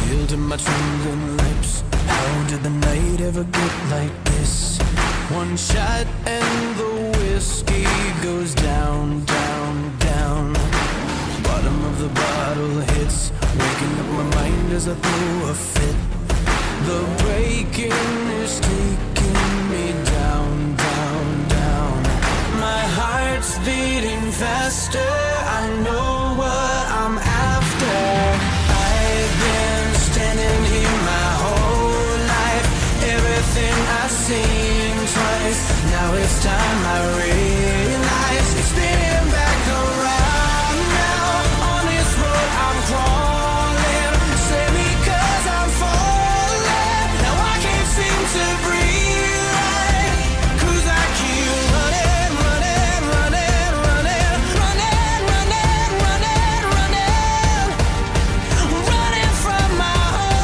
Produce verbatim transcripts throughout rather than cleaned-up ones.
Still to my trembling lips. How did the night ever get like this? One shot and the whiskey goes down, down, down. Bottom of the bottle hits, waking up my mind as I throw a fit. The breaking is taking me down, down, down. My heart's beating faster, I know what I'm after. I've been standing here my whole life, everything I've seen twice. Now it's time I realize it's spinning back around now. On this road I'm crawling, save me 'cause I'm falling. Now I can't seem to breathe right, 'cause I keep running, running, running, running, running, running, running, running, running from my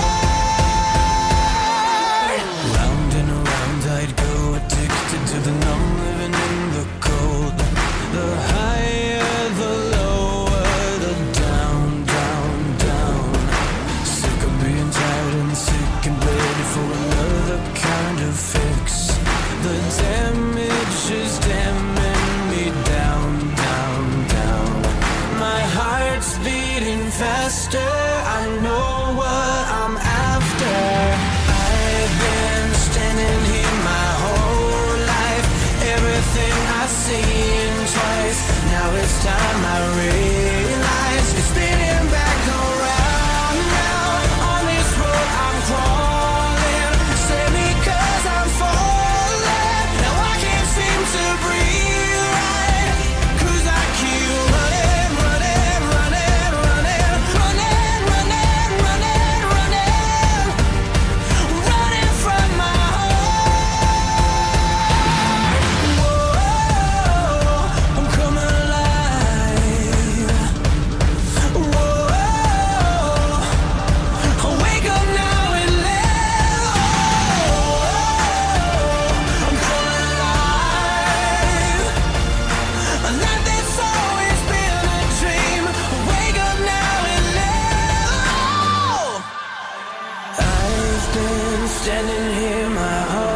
heart. Round and around I'd go, addicted to the numb, living in the cold. The higher, the lower, the down, down, down. Sick of being tired and sick and ready for another kind of fix. The damage is damming me down, down, down. My heart's beating faster, I know what I'm after. I've been standing here my whole life, everything I've seen twice. Now it's time I realize it's spinning back around now. On this road I'm crawling, save me 'cause I'm falling. Now I can't seem to breathe right, 'cause I keep running, running, running, running, running, running, running, running, running from my heart. Whoa, I'm coming alive. Whoa, I wake up now and live. I'm coming alive. A life that's always been a dream. Wake up now and live. I've been standing here my whole